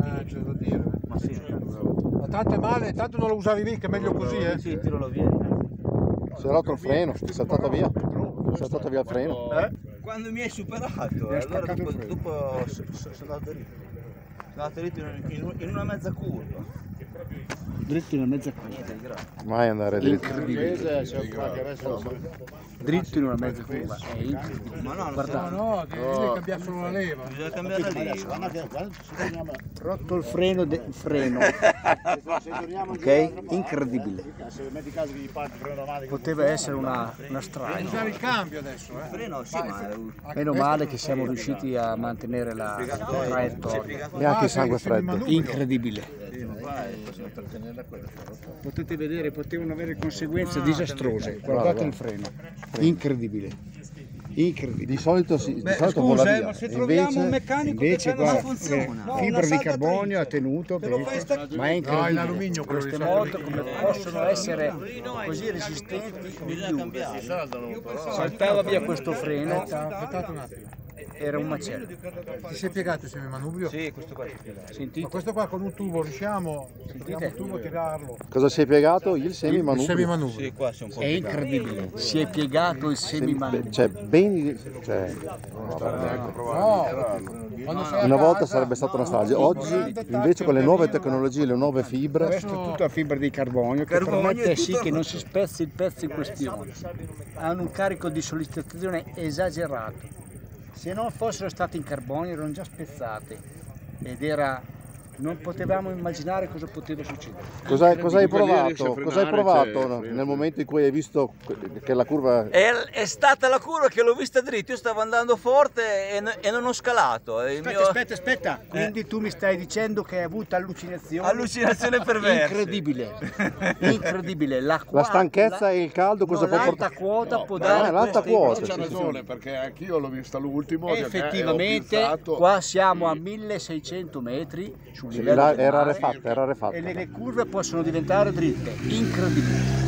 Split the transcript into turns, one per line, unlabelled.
c'è da dire.
Ma sì,
Ma tanto è male, tanto non lo usavi mica, meglio così, eh?
sì, tiralo via.
Si è rotto il freno, è saltato via. È saltato via il freno.
Quando mi hai superato, allora dopo sono andato dritto. Sono andato dritto in una mezza curva. Dritto in una mezza curva. Niente di grave.
Mai andare dritto.
Incredibile. Dritto in una mezza curva. È incredibile. Ma no,
No, no, devi cambiare solo la leva.
bisogna cambiare la leva.
Rotto il freno, ok? Incredibile. Poteva essere una
Devi
strada.
usare il cambio adesso, eh?
Freno, sì, ma
Meno male che siamo riusciti a mantenere la traiettoria.
Neanche il sangue freddo.
Incredibile. Potete vedere, potevano avere conseguenze disastrose. Guardate il freno. Incredibile. Incredibile.
Di solito si
Beh,
vola
scusa,
via.
ma se troviamo un
Invece
meccanico
Invece
che
qua
non funziona.
fibra di carbonio ha tenuto,
Te lo fai sta-
ma è
No, in
incredibile.
alluminio quello
Queste
di
moto come possono essere così resistenti come gli saltava via questo freno,
Aspettate un attimo.
era un macello.
Ti sei piegato il semimanubrio?
sì, questo qua è piegato.
Ma
Sentite?
questo qua con un tubo riusciamo? Apriamo il tubo a tirarlo.
cosa si è piegato? Il
Il
semimanubrio.
semimanubrio.
Sì, qua si è un po'
È incredibile, si è piegato il semimanubrio.
Cioè, ben. Cioè,
Quando sei a
una volta
casa-
sarebbe stata una strage. Oggi, invece, con le nuove tecnologie, le nuove fibre.
Questo è tutta fibra di carbonio che permette sì che non si spezzi il pezzo in questione. Hanno un carico di sollecitazione esagerato. Se non fossero state in carbonio erano già spezzate ed non potevamo immaginare cosa poteva succedere.
Cosa hai provato? Cosa hai provato nel momento in cui hai visto che la curva.
È stata la curva che l'ho vista dritta, io stavo andando forte e non ho scalato.
Aspetta. Quindi tu mi stai dicendo che hai avuto allucinazioni?
Allucinazione perversa.
Incredibile.
La stanchezza e il caldo cosa può
l'alta
portare?
quota può dare
l'alta
queste
quota.
C'ha
emozioni.
ragione, perché anch'io l'ho vista l'ultimo.
Effettivamente qua siamo a 1600 metri sul
Sì,
livello del
era
mare
rarefatta.
e le curve possono diventare dritte, incredibile.